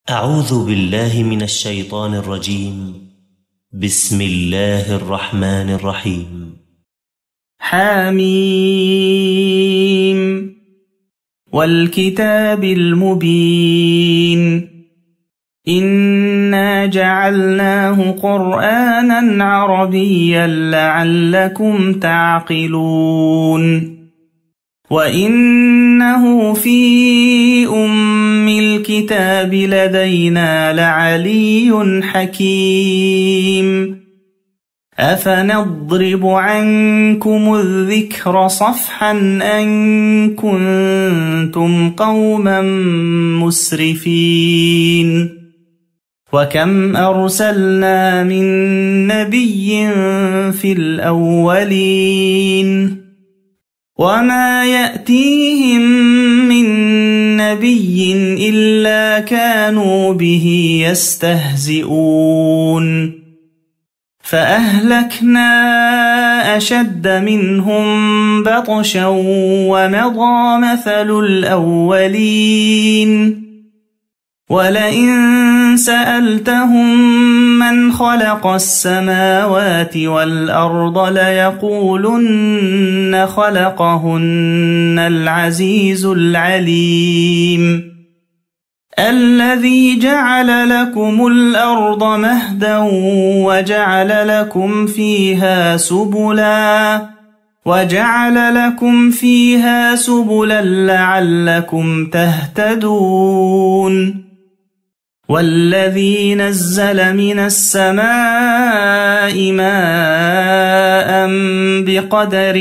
أعوذ بالله من الشيطان الرجيم. بسم الله الرحمن الرحيم. حميم والكتاب المبين إنا جعلناه قرآنا عربيا لعلكم تعقلون وإنه في أم الكتاب لدينا لعلي حكيم أفنضرب عنكم الذكر صفحا أن كنتم قوما مسرفين وكم أرسلنا من نبي في الأولين وما يأتيهم من نبي إلا كانوا به يستهزئون فأهلكنا أشد منهم بطشا ومضى مثل الأولين ولئن سألتهم من خلق السماوات والأرض ليقولن خلقهن العزيز العليم الذي جعل لكم الأرض مهدا وجعل لكم فيها سبلا لعلكم تهتدون والذي نزل من السماء ماء بقدر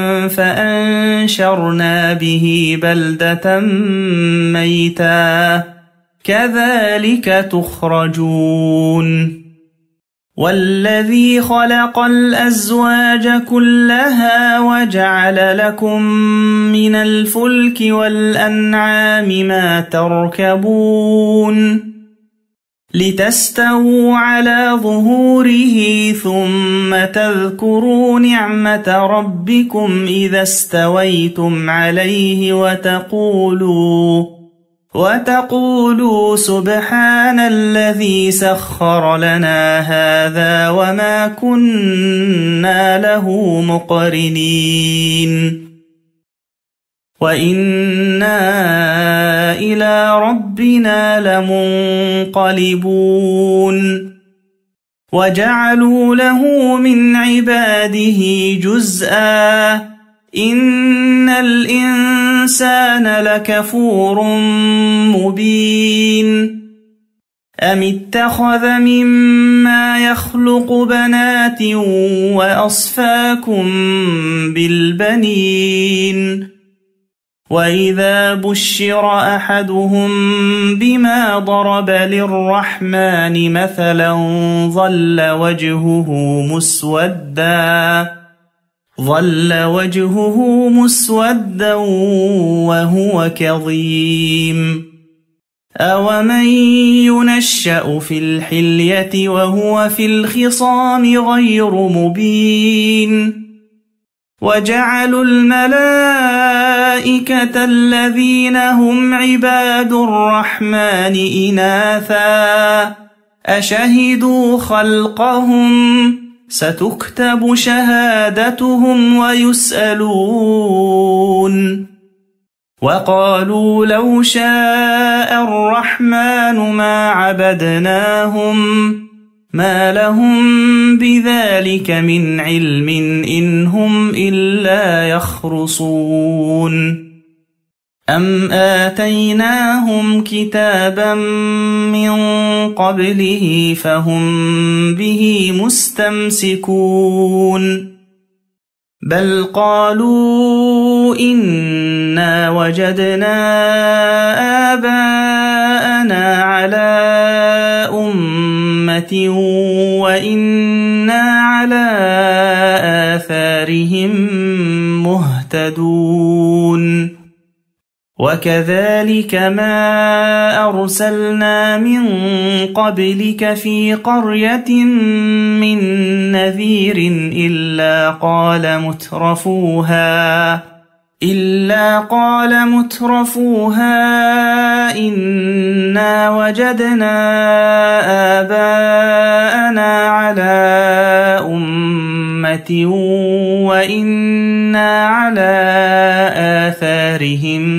فأنشرنا به بلدة ميتا كذلك تخرجون والذي خلق الأزواج كلها وجعل لكم من الفلك والأنعام ما تركبون لتستووا على ظهوره ثم تذكروا نعمة ربكم إذا استويتم عليه وتقولوا سبحان الذي سخر لنا هذا وما كنا له مقرنين وإنا إلى ربنا لمنقلبون وجعلوا له من عباده جزءا إن الإنسان لكفور مبين أم اتخذ مما يخلق بنات وأصفاكم بالبنين وإذا بشر أحدهم بما ضرب للرحمن مثلا ظل وجهه مسودا وهو كظيم أومن ينشأ في الحلية وهو في الخصام غير مبين وجعلوا الملائكة الذين هم عباد الرحمن إناثا أشهدوا خلقهم ستكتب شهادتهم ويسألون وقالوا لو شاء الرحمن ما عبدناهم ما لهم بذلك من علم إن هم إلا يخرصون أم آتيناهم كتابا من قبله فهم به مستمسكون بل قالوا إنا وجدنا آباءنا على أمة وإنا على آثارهم مهتدون وكذلك ما أرسلنا من قبلك في قرية من نذير إلا قال مترفوها إنا وجدنا آباءنا على أمة وإنا على آثارهم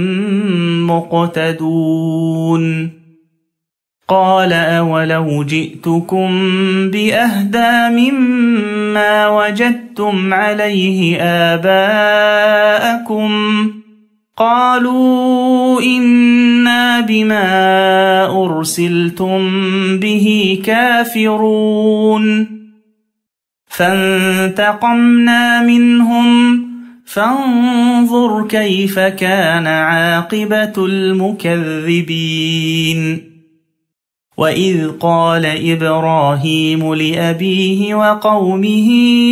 مقتدون قال أولو جئتكم بأهدى مما وجدتم عليه آباءكم قالوا إنا بما أرسلتم به كافرون فانتقمنا منهم فانظر كيف كان عاقبة المكذبين وإذ قال إبراهيم لأبيه وقومه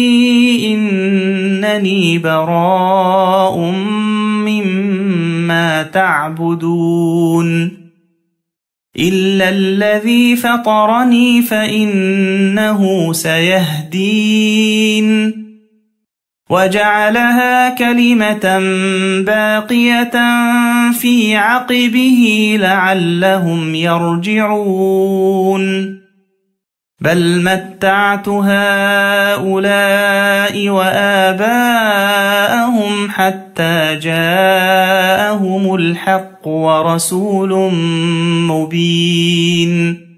إنني براء مما تعبدون إلا الذي فطرني فإنه سيهدين وجعلها كلمة باقية في عقبه لعلهم يرجعون بل متعت هؤلاء وآباءهم حتى جاءهم الحق ورسول مبين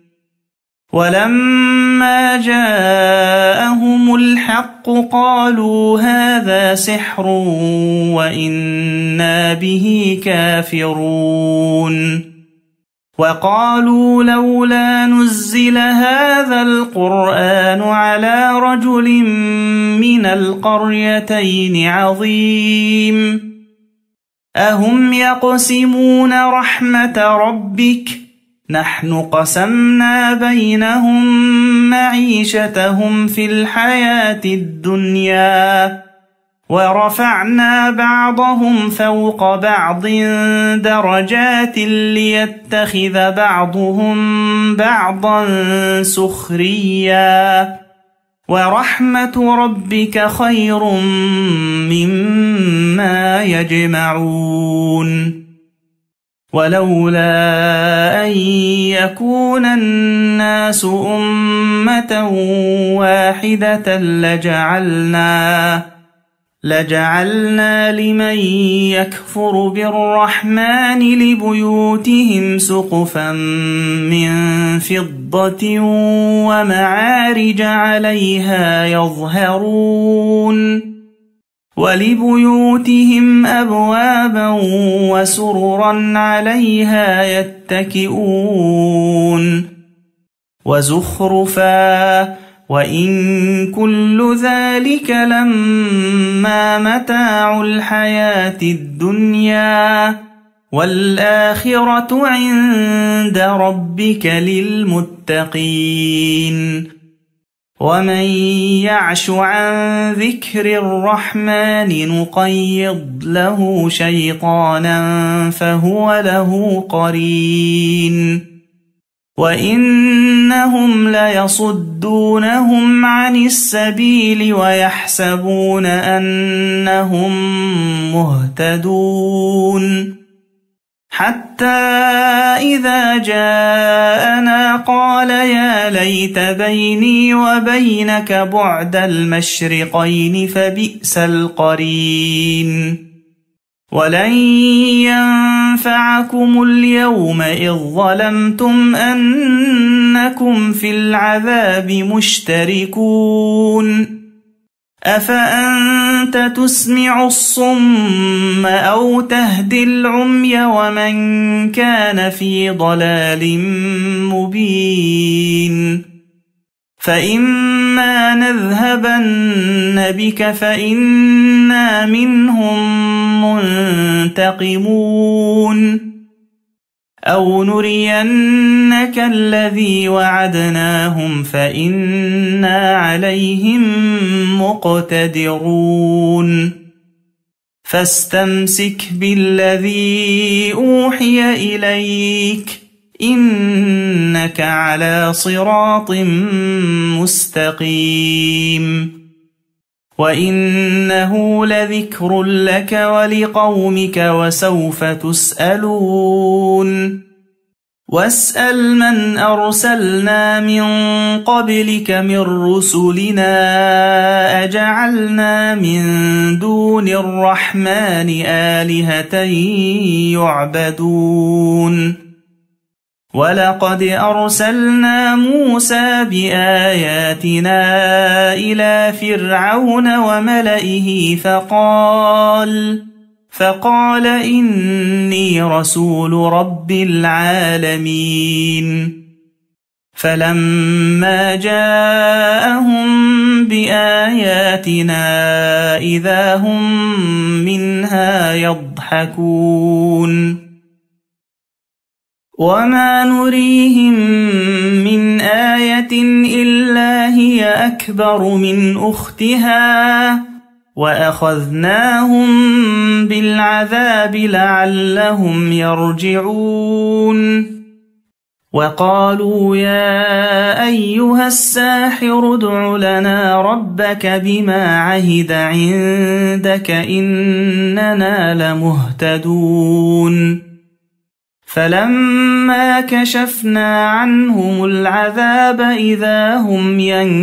ولما جاءهم الحق قالوا هذا سحر وإنا به كافرون وقالوا لولا نزل هذا القرآن على رجل من القريتين عظيم أهم يقسمون رحمة ربك نحن قسمنا بينهم معيشتهم في الحياة الدنيا ورفعنا بعضهم فوق بعض درجات ليتخذ بعضهم بعضا سخريا ورحمة ربك خير مما يجمعون ولولا أن يكون الناس أمة واحدة لجعلنا لمن يكفر بالرحمن لبيوتهم سقفا من فضة ومعارج عليها يظهرون ولبيوتهم أبوابا وسررا عليها يتكئون وزخرفا وإن كل ذلك لما متاع الحياة الدنيا والآخرة عند ربك للمتقين ومن يعش عن ذكر الرحمن نقيض له شيطانا فهو له قرين وإنهم ليصدونهم عن السبيل ويحسبون أنهم مهتدون حتى إذا جاءنا قال يا ليت بيني وبينك بعد المشرقين فبئس القرين ولن ينفعكم اليوم إذ ظلمتم أنكم في العذاب مشتركون أفأنت تسمع الصم أو تهدي العمي ومن كان في ضلال مبين فإما نذهبن بك فإنا منهم منتقمون أو نرينك الذي وعدناهم فإنا عليهم مقتدرون فاستمسك بالذي أوحي إليك إنك على صراط مستقيم وإنه لذكر لك ولقومك وسوف تسألون واسأل من أرسلنا من قبلك من رسلنا أجعلنا من دون الرحمن آلهة يعبدون ولقد أرسلنا موسى بآياتنا إلى فرعون وملئه فقال إني رسول رب العالمين فلما جاءهم بآياتنا إذا هم منها يضحكون وما نريهم من آية إلا هي أكبر من أختها وأخذناهم بالعذاب لعلهم يرجعون وقالوا يا أيها الساحر ادع لنا ربك بما عهد عندك إننا لمهتدون فلما كشفنا عنهم العذاب إذا هم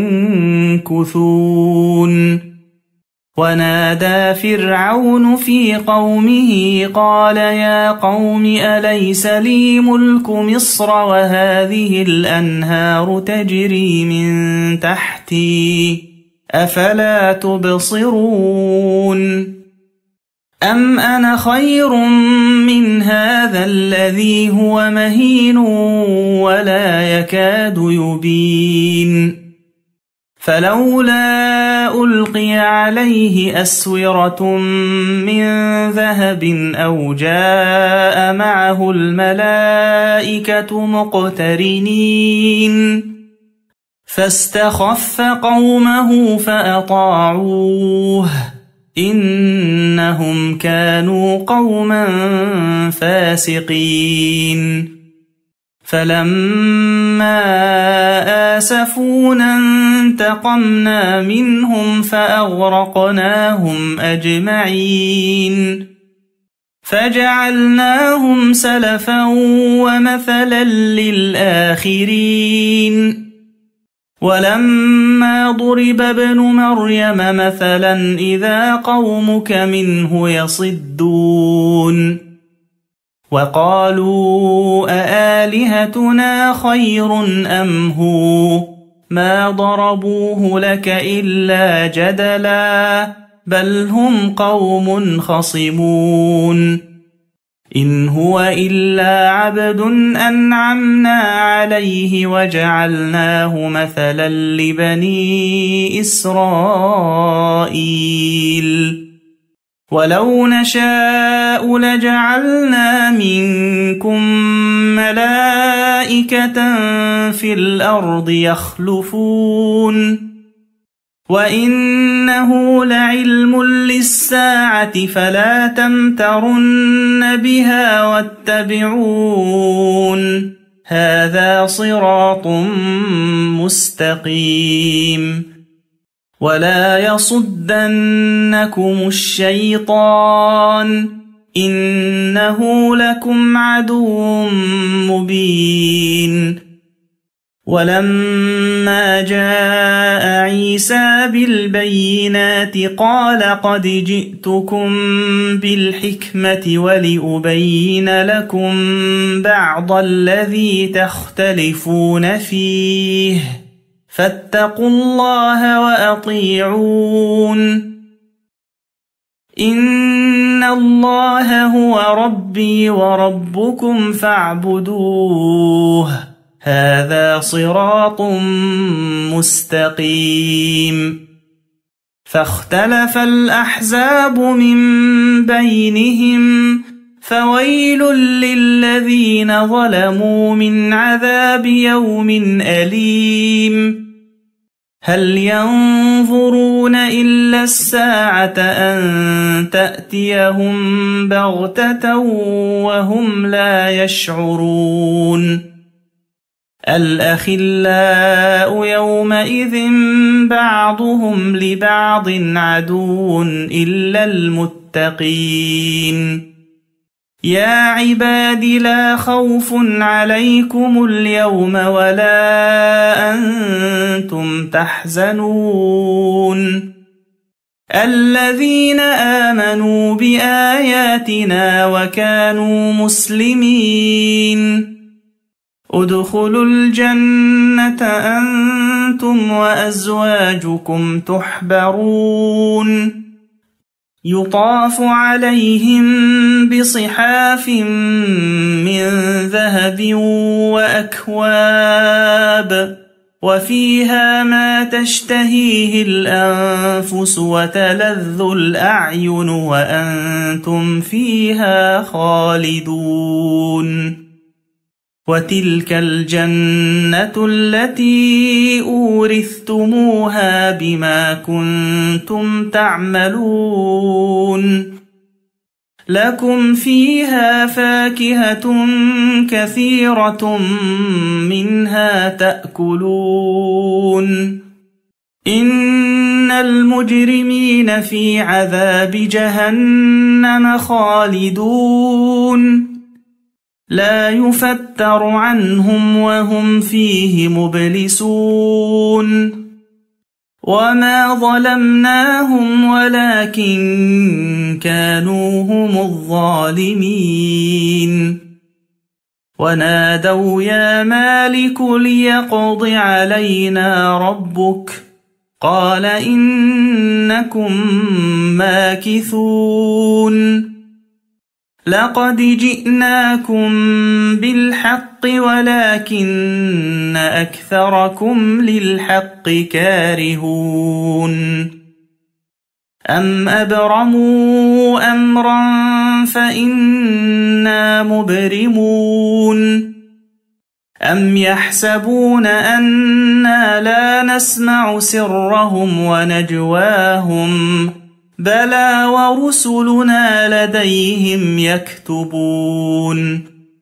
ينكثون ونادى فرعون في قومه قال يا قوم أليس لي ملك مصر وهذه الأنهار تجري من تحتي أفلا تبصرون أم أنا خير من هذا الذي هو مهين ولا يكاد يبين فلولا ألقي عليه أسورة من ذهب أو جاء معه الملائكة مقترنين فاستخف قومه فأطاعوه إنهم كانوا قوما فاسقين فلما آسفونا انتقمنا منهم فأغرقناهم أجمعين فجعلناهم سلفا ومثلا للآخرين ولما ضرب ابن مريم مثلا إذا قومك منه يصدون وقالوا أآلهتنا خير أم هو ما ضربوه لك إلا جدلا بل هم قوم خصمون إن هو إلا عبد أنعمنا عليه وجعلناه مثلا لبني إسرائيل ولو نشاء لجعلنا منكم ملائكة في الأرض يخلفون وإنه لعلم للساعة فلا تمترن بها واتبعون هذا صراط مستقيم ولا يصدنكم الشيطان إنه لكم عدو مبين ولما جاء عيسى بالبينات قال قد جئتكم بالحكمة ولأبين لكم بعض الذي تختلفون فيه فاتقوا الله وأطيعون إن الله هو ربي وربكم فاعبدوه هذا صراط مستقيم فاختلف الأحزاب من بينهم فويل للذين ظلموا من عذاب يوم أليم هل ينظرون إلا الساعة أن تأتيهم بغتة وهم لا يشعرون الأخلاء يومئذ بعضهم لبعض عدو إلا المتقين يا عباد لا خوف عليكم اليوم ولا أنتم تحزنون الذين آمنوا بآياتنا وكانوا مسلمين ادخلوا الجنة أنتم وأزواجكم تحبرون يطاف عليهم بصحاف من ذهب وأكواب وفيها ما تشتهيه الأنفس وتلذ الأعين وأنتم فيها خالدون وتلك الجنة التي أورثتموها بما كنتم تعملون لكم فيها فاكهة كثيرة منها تأكلون إن المجرمين في عذاب جهنم خالدون لا يفتر عنهم وهم فيه مبلسون وما ظلمناهم ولكن كانوا هم الظالمين ونادوا يا مالك ليقض علينا ربك قال إنكم ماكثون لقد جئناكم بالحق ولكن أكثركم للحق كارهون أم أبرموا أمرا فإنا مبرمون أم يحسبون أنا لا نسمع سرهم ونجواهم بلى ورسلنا لديهم يكتبون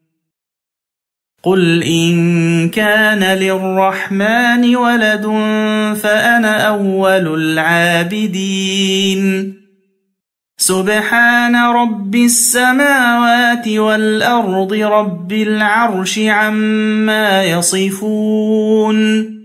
قل إن كان للرحمن ولد فأنا أول العابدين سبحان رب السماوات والأرض رب العرش عما يصفون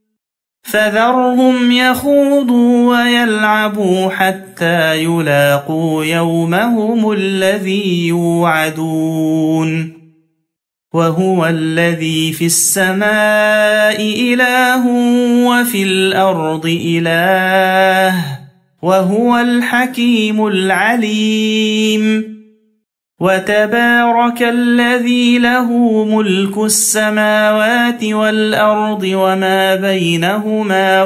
فذرهم يخوضوا ويلعبوا حتى يلاقوا يومهم الذي يوعدون وهو الذي في السماء إله وفي الأرض إله وهو الحكيم العليم وتبارك الذي له ملك السماوات والأرض وما بينهما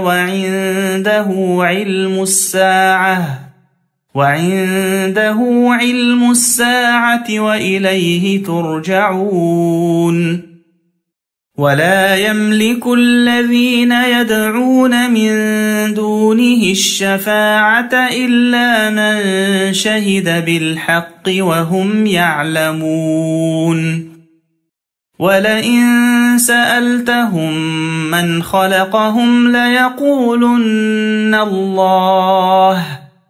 وعنده علم الساعة وإليه ترجعون ولا يملك الذين يدعون من دونه الشفاعة إلا من شهد بالحق وهم يعلمون ولئن سألتهم من خلقهم ليقولن الله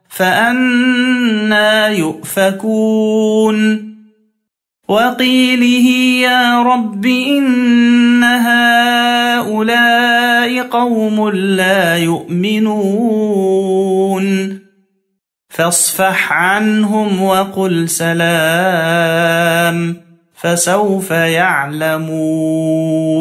فأنى يؤفكون وقيله يا رب إن هؤلاء قوم لا يؤمنون فاصفح عنهم وقل سلام فسوف يعلمون